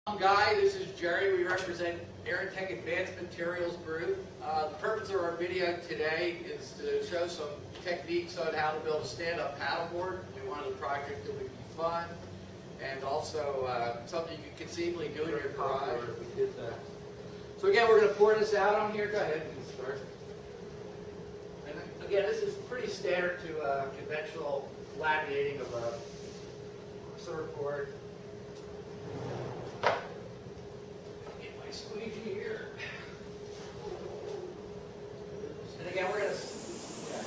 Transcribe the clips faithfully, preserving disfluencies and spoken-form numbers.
Guy, this is Jerry. We represent Aerotech Advanced Materials Group. Uh, the purpose of our video today is to show some techniques on how to build a stand-up paddleboard. We wanted a project that would be fun and also uh, something you can conceivably do in your garage. So again, we're going to pour this out on here. Go ahead and start. And again, this is pretty standard to uh, conventional laminating of a surfboard. Squeegee here. And again, we're going to. Yeah,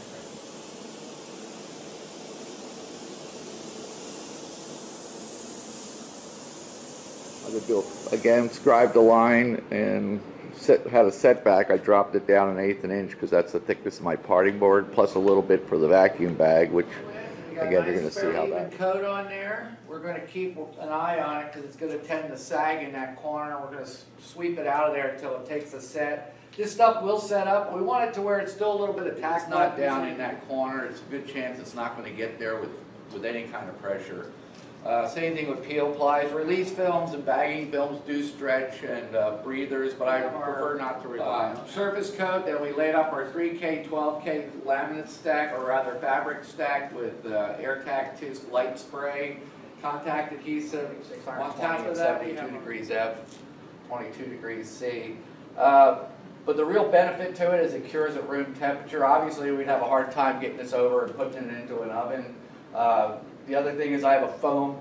I'm going to do again, scribe the line and set, had a setback. I dropped it down an eighth an inch because that's the thickness of my parting board, plus a little bit for the vacuum bag, which again, you're going to see how that. Coat on there. We're going to keep an eye on it because it's going to tend to sag in that corner. We're going to sweep it out of there until it takes a set. This stuff will set up. We want it to where it's still a little bit of tack knot down in that corner. It's a good chance it's not going to get there with, with any kind of pressure. Uh, same thing with peel plies. Release films and bagging films do stretch and uh, breathers, but I prefer not to rely on them. Surface coat, then we laid up our three K, twelve K laminate stack, or rather fabric stack with uh, AirTac Tisk light spray, contact adhesive. On top of that, seventy-two degrees F, twenty-two degrees C. Uh, but the real benefit to it is it cures at room temperature. Obviously, we'd have a hard time getting this over and putting it into an oven. Uh, The other thing is I have a foam.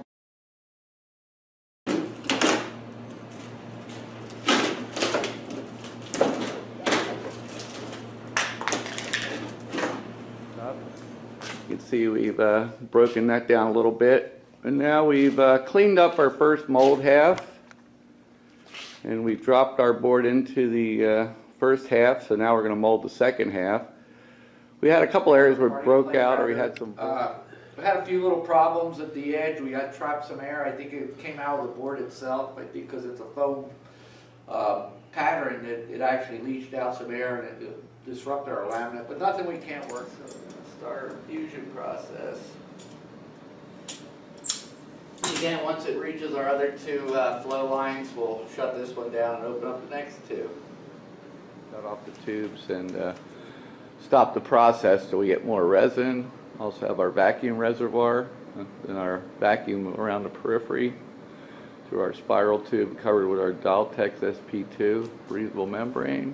You can see we've uh, broken that down a little bit. And now we've uh, cleaned up our first mold half. And we've dropped our board into the uh, first half, so now we're going to mold the second half. We had a couple areas where it broke out, or we had some... Uh, We had a few little problems at the edge. We got trapped some air. I think it came out of the board itself. I think because it's a foam uh, pattern, it, it actually leached out some air and it, it disrupted our laminate. But nothing we can't work. So we're going to start our fusion process. Again, once it reaches our other two uh, flow lines, we'll shut this one down and open up the next two. Shut off the tubes and uh, stop the process so we get more resin. Also have our vacuum reservoir and our vacuum around the periphery through our spiral tube covered with our Daltex S P two breathable membrane.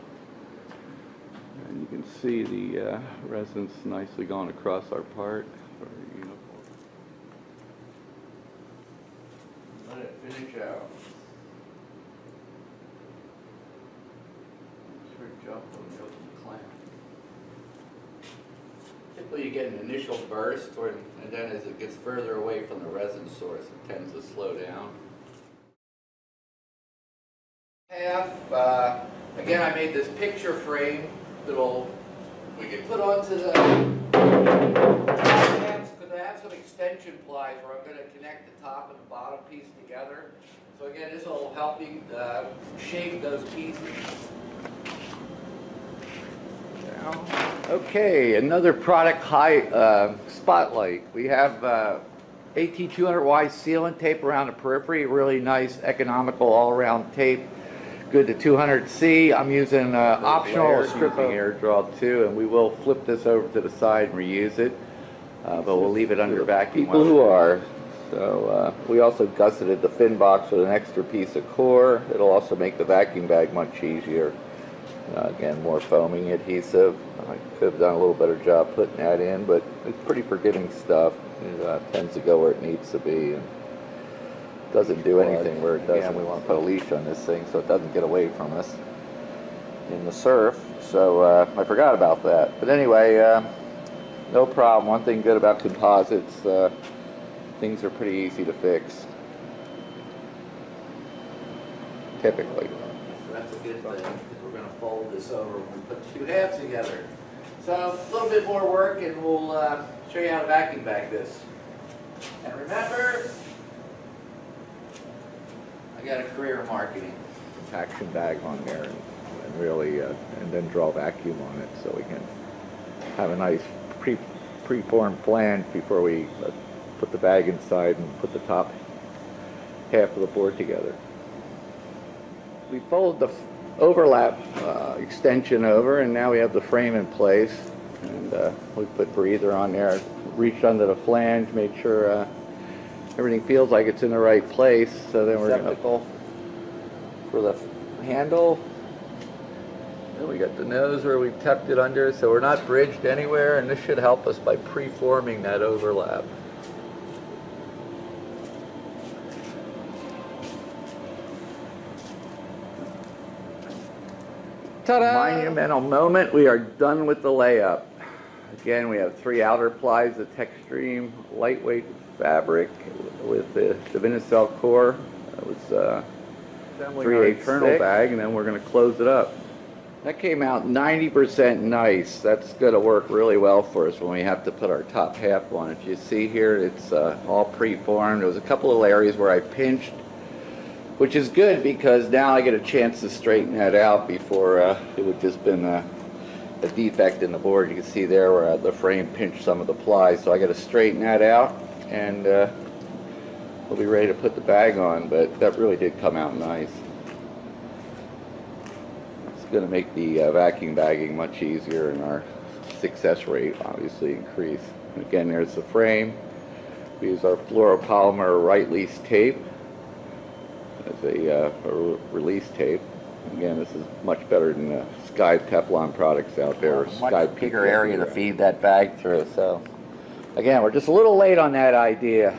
And you can see the uh, resin's nicely gone across our part. Our uniform. Let it finish out. Sure jump when we open the clamp. Typically you get an initial burst, or, and then as it gets further away from the resin source, it tends to slow down. Half, uh, again I made this picture frame that'll, we can put onto the halves, because I have some extension plies where I'm going to connect the top and the bottom piece together. So again, this will help me uh, shape those pieces. Okay, another product high uh, spotlight. We have uh, A T two hundred Y sealant tape around the periphery, really nice, economical, all-around tape. Good to two hundred C. I'm using uh, optional stripping air draw too, and we will flip this over to the side and reuse it, uh, but we'll leave it under vacuum. People who are. So uh, we also gusseted the fin box with an extra piece of core. It'll also make the vacuum bag much easier. Uh, again, more foaming adhesive. I could have done a little better job putting that in, but it's pretty forgiving stuff. It uh, tends to go where it needs to be and doesn't do anything where it doesn't. We want to put a leash on this thing so it doesn't get away from us in the surf. So uh, I forgot about that. But anyway, uh, no problem. One thing good about composites, uh, things are pretty easy to fix, typically. So that's a good thing. We're going to fold this over when we put the two halves together. So a little bit more work and we'll uh, show you how to vacuum bag this. And remember, I got a career in marketing. Action bag on there and, and really, uh, and then draw vacuum on it so we can have a nice pre preformed flange before we uh, put the bag inside and put the top half of the board together. we fold the overlap uh, extension over, and now we have the frame in place. And uh, we put breather on there, reached under the flange, made sure uh, everything feels like it's in the right place. So then we're going to for the handle. And we got the nose where we tucked it under, so we're not bridged anywhere, and this should help us by preforming that overlap. Ta-da! Monumental moment, we are done with the layup. Again, we have three outer plies of Textreme lightweight fabric with the Divinycell core. That was uh, three internal bag, and then we're going to close it up. That came out ninety percent nice. That's going to work really well for us when we have to put our top half on. If you see here, it's uh, all preformed. There was a couple of areas where I pinched, which is good because now I get a chance to straighten that out before uh, it would just been a, a defect in the board. You can see there where the frame pinched some of the ply, so I got to straighten that out, and uh, we'll be ready to put the bag on. But that really did come out nice. It's going to make the uh, vacuum bagging much easier, and our success rate obviously increase. Again, there's the frame. We use our fluoropolymer right release tape as a, uh, a release tape. Again, this is much better than the Sky Teflon products out there. Or much Sky bigger area to feed that bag through. So again, we're just a little late on that idea.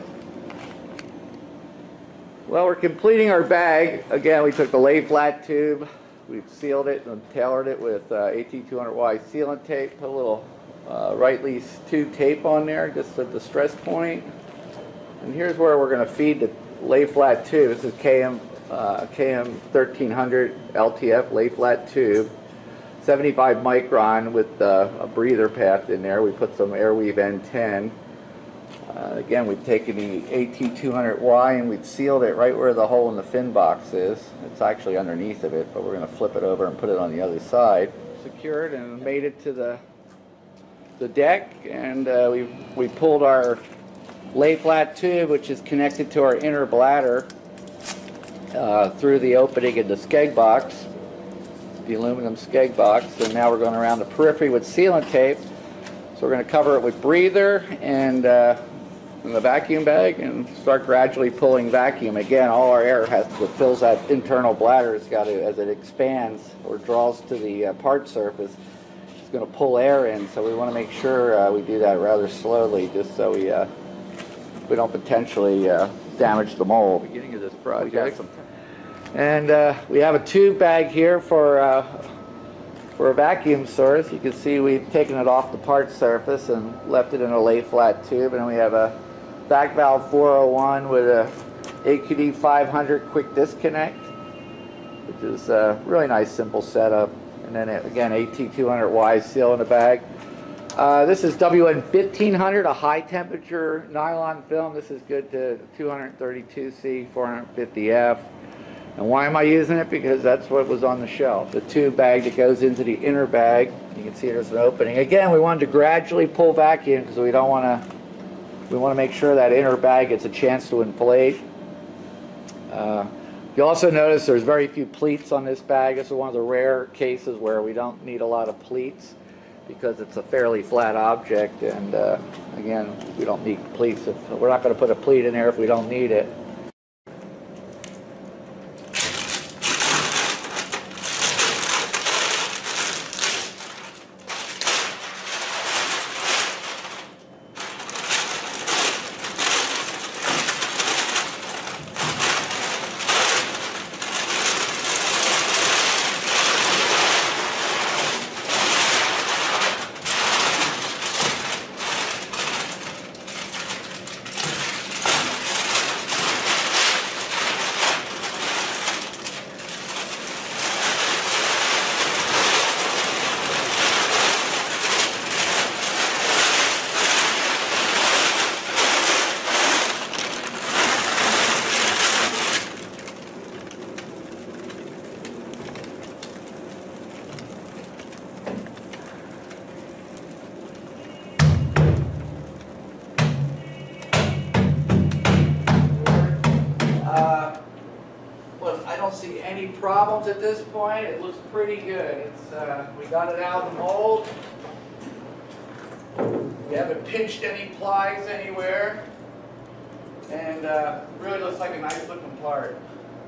Well, we're completing our bag. Again, we took the lay flat tube, we've sealed it and tailored it with uh, A T two hundred Y sealant tape, put a little uh, right release tube tape on there just at the stress point. And here's where we're going to feed the lay flat tube. This is K M uh, K M thirteen hundred L T F lay flat tube, seventy-five micron with uh, a breather path in there. We put some Airweave N ten. Uh, again, we've taken the A T two hundred Y and we've sealed it right where the hole in the fin box is. It's actually underneath of it, but we're going to flip it over and put it on the other side. Secured and made it to the the deck, and uh, we we pulled our lay flat tube, which is connected to our inner bladder, uh, through the opening in the skeg box, the aluminum skeg box, and now we're going around the periphery with sealant tape. So we're going to cover it with breather and uh, in the vacuum bag and start gradually pulling vacuum. Again, all our air has to fills that internal bladder. It's got to, as it expands or draws to the uh, part surface, it's going to pull air in. So we want to make sure uh, we do that rather slowly, just so we uh, we don't potentially uh, damage the mold. Beginning of this project, and uh, we have a tube bag here for uh, for a vacuum source. You can see we've taken it off the part surface and left it in a lay flat tube, and we have a back valve four oh one with a A Q D five hundred quick disconnect, which is a really nice simple setup. And then it, again, A T two hundred Y seal in the bag. Uh, this is W N fifteen hundred, a high temperature nylon film. This is good to two thirty-two C, four fifty F. And why am I using it? Because that's what was on the shelf. The tube bag that goes into the inner bag. You can see there's an opening. Again, we wanted to gradually pull vacuum because we don't want to, we want to make sure that inner bag gets a chance to inflate. Uh, you also notice there's very few pleats on this bag. This is one of the rare cases where we don't need a lot of pleats because it's a fairly flat object, and uh, again, we don't need pleats. If, we're not going to put a pleat in there if we don't need it. don't see any problems at this point. It looks pretty good. It's, uh, we got it out of the mold. We haven't pinched any plies anywhere. And uh, really looks like a nice looking part.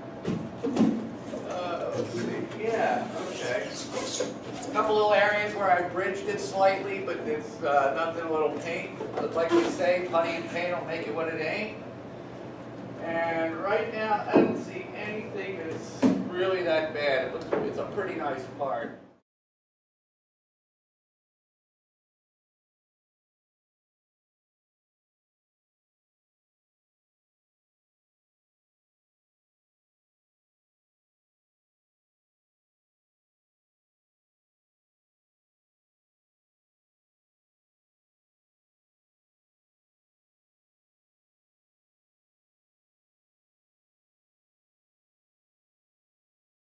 Uh, let's see, yeah, okay. A couple little areas where I bridged it slightly, but it's uh, nothing, a little paint. But like we say, putty and paint will make it what it ain't. And right now, I don't see anything that's really that bad. It looks, it's a pretty nice part.